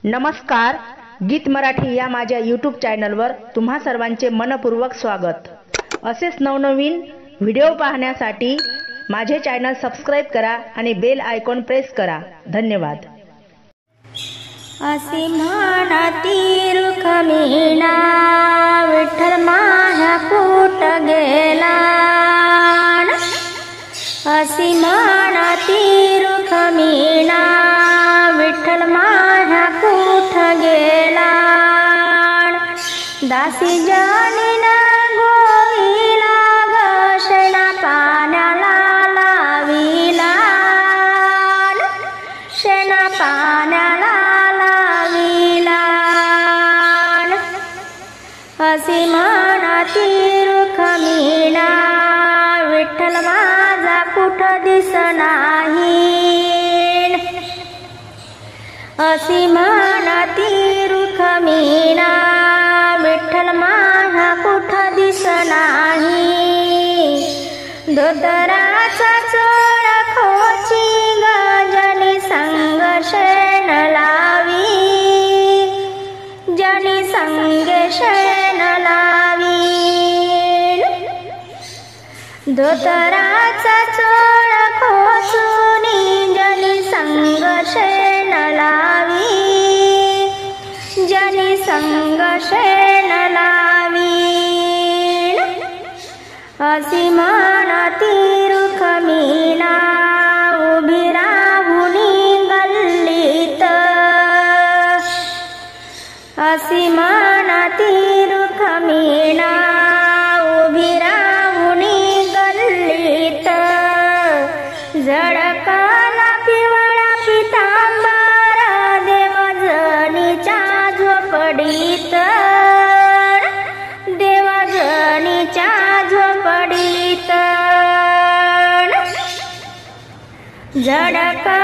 नमस्कार, गीत मराठी या माझ्या यूट्यूब चॅनलवर तुम्हा सर्वांचे मनपूर्वक स्वागत। असेच नवनवीन व्हिडिओ पाहण्यासाठी माझे चॅनल सबस्क्राइब करा आणि बेल आयकॉन प्रेस करा। धन्यवाद। असी म्हणती रुखमिणा विठ्ठल माझा कुठ गेला, असी म्हणती रुखमिणा विठ्ठल माझा कुठ गेला। दासी जनीना गोविला ग शेणा पाण्याला लाविला, शेणा पाण्याला असी म्हणती रुखमिणा विठ्ठल माझा कुठ दिसनाही, असी म्हणती रुखमिणा विठ्ठल माझा कुठ दिसनाही। धोतराचा चोळ खोची गजनी संग शेण लावी, जनी संगे शेण लावी। धोतराचा चोळ खोचूनी जनी संग शेण लावी, जनी संग शेण लावी। असी म्हणती रुखमिणा उभी राहुनी गल्लीत, असी म्हणती रुखमिणा उभी राहुनी गल्लीत। झळकला पिवळा पितांबर देवजनीच्या झोपडीत, देवजनीच्या झोपडीत। झळकला